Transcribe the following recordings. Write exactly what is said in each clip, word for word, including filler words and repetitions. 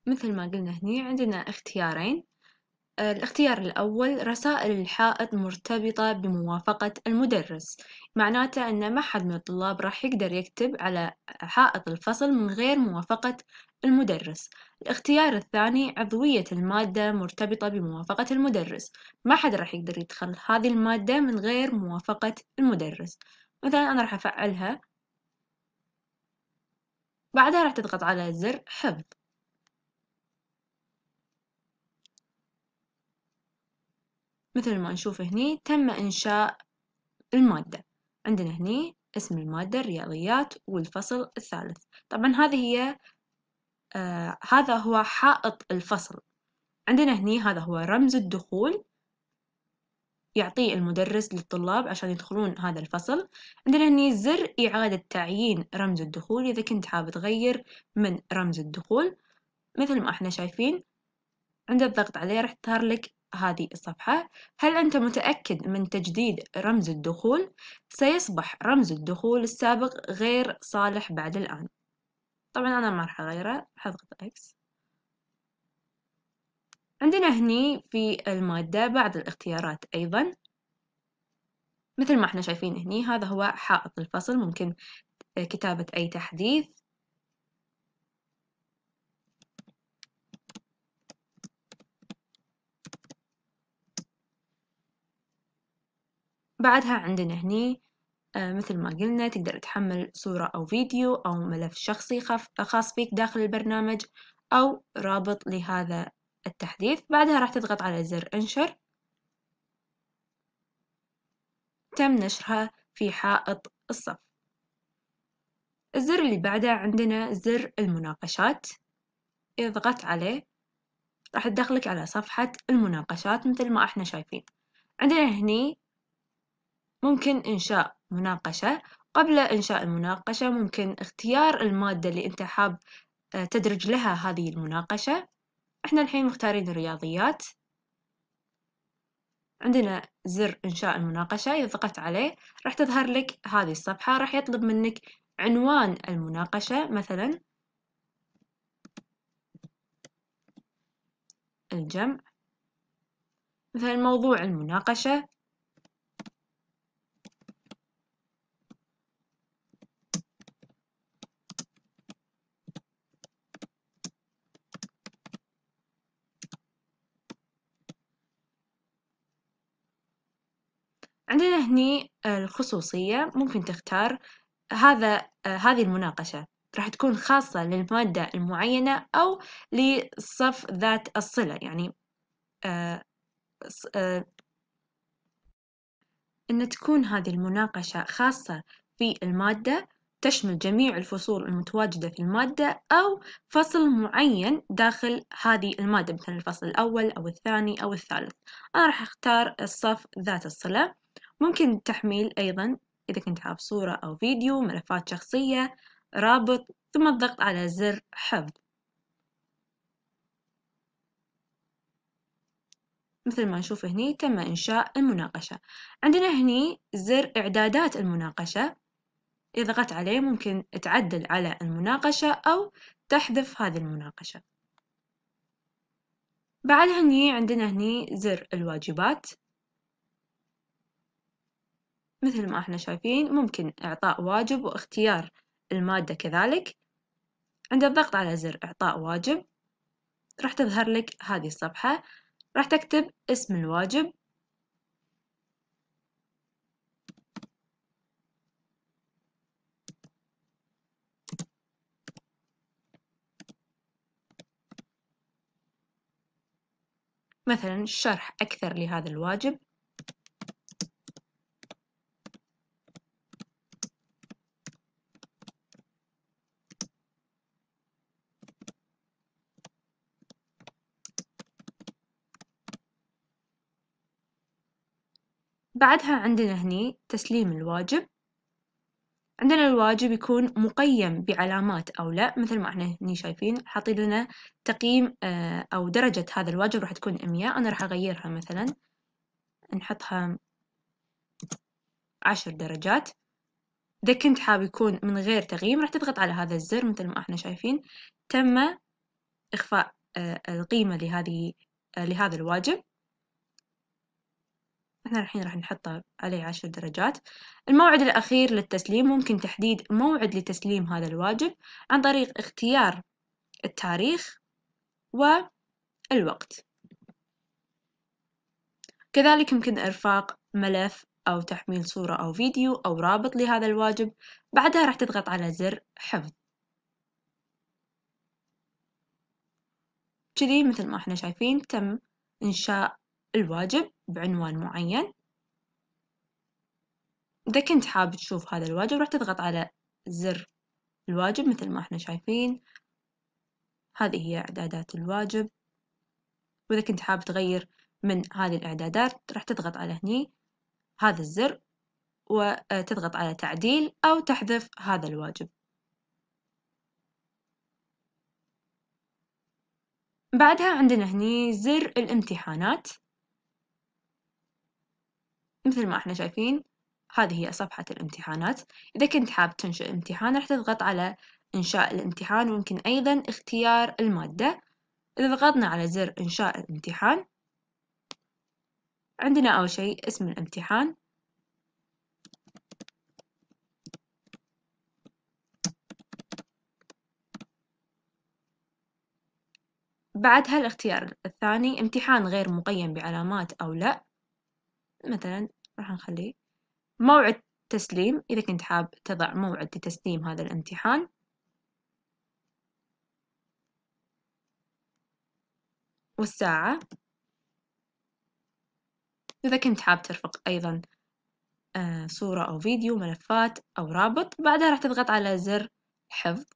مثل ما قلنا هني عندنا اختيارين. الاختيار الأول: رسائل الحائط مرتبطة بموافقة المدرس، معناته أن ما حد من الطلاب راح يقدر يكتب على حائط الفصل من غير موافقة المدرس. الاختيار الثاني: عضوية المادة مرتبطة بموافقة المدرس، ما حد راح يقدر يدخل هذه المادة من غير موافقة المدرس. مثلا أنا راح أفعلها، بعدها راح تضغط على زر حفظ. مثل ما نشوف هني تم إنشاء المادة. عندنا هني اسم المادة الرياضيات والفصل الثالث. طبعا هذه هي آه هذا هو حائط الفصل. عندنا هني هذا هو رمز الدخول، يعطيه المدرس للطلاب عشان يدخلون هذا الفصل. عندنا هني زر إعادة تعيين رمز الدخول إذا كنت حاب تغير من رمز الدخول. مثل ما احنا شايفين عند الضغط عليه راح تظهر لك هذه الصفحة: هل أنت متأكد من تجديد رمز الدخول؟ سيصبح رمز الدخول السابق غير صالح بعد الآن. طبعا أنا ما راح أغيره، حضغط إكس. عندنا هني في المادة بعض الاختيارات أيضا. مثل ما احنا شايفين هني هذا هو حائط الفصل، ممكن كتابة أي تحديث. بعدها عندنا هني مثل ما قلنا تقدر تحمل صورة أو فيديو أو ملف شخصي خاص بك داخل البرنامج أو رابط لهذا التحديث. بعدها راح تضغط على زر انشر. تم نشرها في حائط الصف. الزر اللي بعده عندنا زر المناقشات. إذا ضغطت عليه راح تدخلك على صفحة المناقشات. مثل ما احنا شايفين عندنا هني ممكن إنشاء مناقشة. قبل إنشاء المناقشة ممكن اختيار المادة اللي أنت حاب تدرج لها هذه المناقشة. احنا الحين مختارين الرياضيات. عندنا زر إنشاء المناقشة، إذا ضغطت عليه راح تظهر لك هذه الصفحة. راح يطلب منك عنوان المناقشة، مثلا الجمع، مثلا موضوع المناقشة، عندنا هني الخصوصية. ممكن تختار هذا هذه المناقشة راح تكون خاصة للمادة المعينة أو للصف ذات الصلة، يعني آه آه أن تكون هذه المناقشة خاصة في المادة، تشمل جميع الفصول المتواجدة في المادة أو فصل معين داخل هذه المادة، مثل الفصل الأول أو الثاني أو الثالث. أنا راح أختار الصف ذات الصلة. ممكن تحميل أيضا إذا كنت حاب صورة أو فيديو، ملفات شخصية، رابط، ثم الضغط على زر حفظ. مثل ما نشوف هني تم إنشاء المناقشة. عندنا هني زر إعدادات المناقشة. إذا ضغطت عليه ممكن تعدل على المناقشة أو تحذف هذه المناقشة. بعدها هني عندنا هني زر الواجبات. مثل ما احنا شايفين ممكن إعطاء واجب واختيار المادة كذلك. عند الضغط على زر إعطاء واجب راح تظهر لك هذه الصفحة. راح تكتب اسم الواجب، مثلا شرح أكثر لهذا الواجب. بعدها عندنا هني تسليم الواجب. عندنا الواجب يكون مقيم بعلامات أو لا. مثل ما احنا هني شايفين حاطين لنا تقييم أو درجة هذا الواجب راح تكون مية. أنا راح أغيرها، مثلا نحطها عشر درجات. إذا كنت حاب يكون من غير تقييم راح تضغط على هذا الزر. مثل ما احنا شايفين تم إخفاء القيمة لهذه لهذا الواجب. احنا الحين راح نحطه عليه عشر درجات. الموعد الأخير للتسليم، ممكن تحديد موعد لتسليم هذا الواجب عن طريق اختيار التاريخ والوقت. كذلك يمكن إرفاق ملف أو تحميل صورة أو فيديو أو رابط لهذا الواجب. بعدها راح تضغط على زر حفظ. كذي مثل ما احنا شايفين تم إنشاء الواجب بعنوان معين. إذا كنت حاب تشوف هذا الواجب راح تضغط على زر الواجب مثل ما احنا شايفين. هذه هي إعدادات الواجب، وإذا كنت حاب تغير من هذه الإعدادات راح تضغط على هني هذا الزر وتضغط على تعديل أو تحذف هذا الواجب. بعدها عندنا هني زر الامتحانات. مثل ما احنا شايفين هذه هي صفحة الامتحانات. إذا كنت حاب تنشئ امتحان راح تضغط على إنشاء الامتحان، ويمكن أيضا اختيار المادة. إذا ضغطنا على زر إنشاء الامتحان عندنا أول شيء اسم الامتحان، بعدها الاختيار الثاني امتحان غير مقيم بعلامات أو لا. مثلا راح نخليه موعد تسليم، إذا كنت حاب تضع موعد لتسليم هذا الامتحان. والساعة. إذا كنت حاب ترفق أيضا آه صورة أو فيديو، ملفات أو رابط. بعدها راح تضغط على زر حفظ.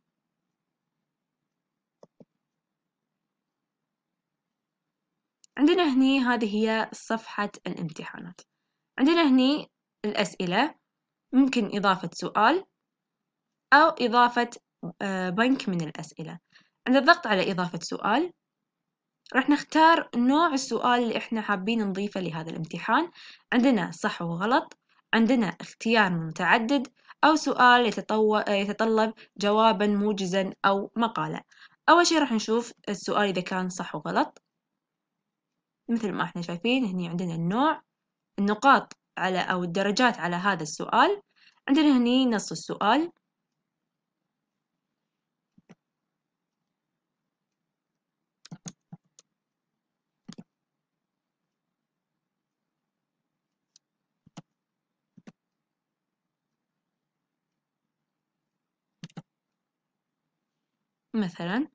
عندنا هني هذه هي صفحة الامتحانات. عندنا هني الأسئلة، ممكن إضافة سؤال أو إضافة آه بنك من الأسئلة. عند الضغط على إضافة سؤال راح نختار نوع السؤال اللي إحنا حابين نضيفه لهذا الامتحان. عندنا صح وغلط، عندنا اختيار متعدد، أو سؤال يتطلب جوابا موجزا أو مقالة. أول شيء راح نشوف السؤال إذا كان صح وغلط. مثل ما احنا شايفين هني عندنا النوع، النقاط على أو الدرجات على هذا السؤال. عندنا هني نص السؤال، مثلا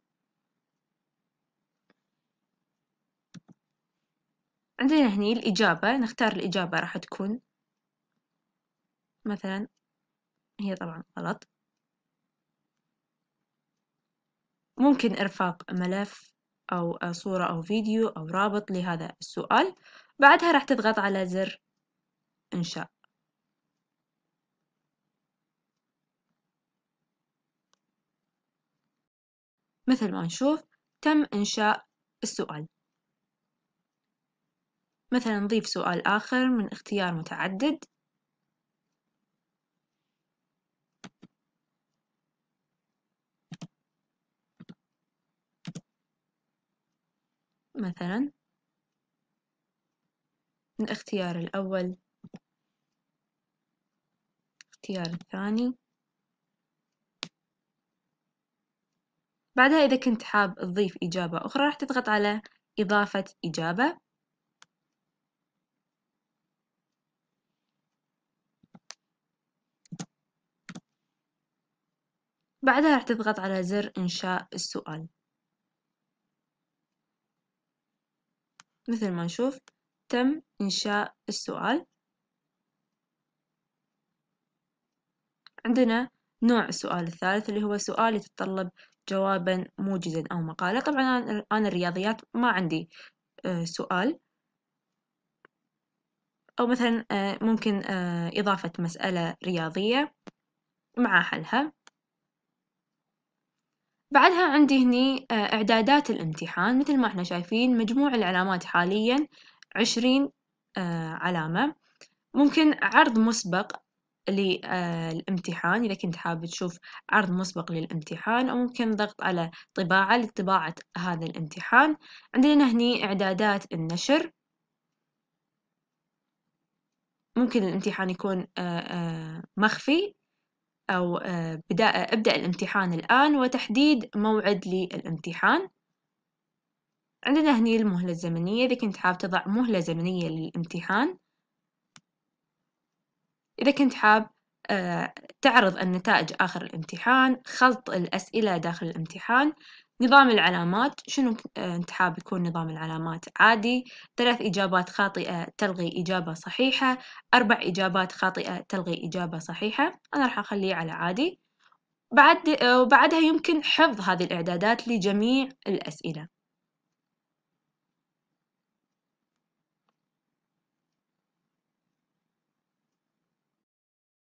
عندنا هني الإجابة، نختار الإجابة راح تكون مثلا هي طبعا غلط. ممكن إرفاق ملف أو صورة أو فيديو أو رابط لهذا السؤال. بعدها راح تضغط على زر إنشاء. مثل ما نشوف تم إنشاء السؤال. مثلا نضيف سؤال آخر من اختيار متعدد. مثلا من الاختيار الأول، الاختيار الثاني. بعدها إذا كنت حاب تضيف إجابة أخرى راح تضغط على إضافة إجابة. بعدها راح تضغط على زر إنشاء السؤال. مثل ما نشوف تم إنشاء السؤال. عندنا نوع السؤال الثالث اللي هو سؤال يتطلب جوابا موجزا أو مقالة. طبعا أنا الرياضيات ما عندي سؤال، أو مثلا ممكن إضافة مسألة رياضية مع حلها. بعدها عندي هني إعدادات الامتحان. مثل ما احنا شايفين مجموع العلامات حاليا عشرين علامة. ممكن عرض مسبق للامتحان إذا كنت حاب تشوف عرض مسبق للامتحان، أو ممكن ضغط على طباعة لطباعة هذا الامتحان. عندنا هني إعدادات النشر، ممكن الامتحان يكون مخفي، أو بدأ ابدأ الامتحان الآن وتحديد موعد للامتحان. عندنا هني المهلة الزمنية، إذا كنت حاب تضع مهلة زمنية للامتحان. إذا كنت حاب تعرض النتائج آخر الامتحان، خلط الأسئلة داخل الامتحان. نظام العلامات، شنو أنت حاب يكون نظام العلامات؟ عادي، ثلاث إجابات خاطئة تلغي إجابة صحيحة، أربع إجابات خاطئة تلغي إجابة صحيحة. أنا راح أخليه على عادي. بعد وبعدها يمكن حفظ هذه الإعدادات لجميع الأسئلة.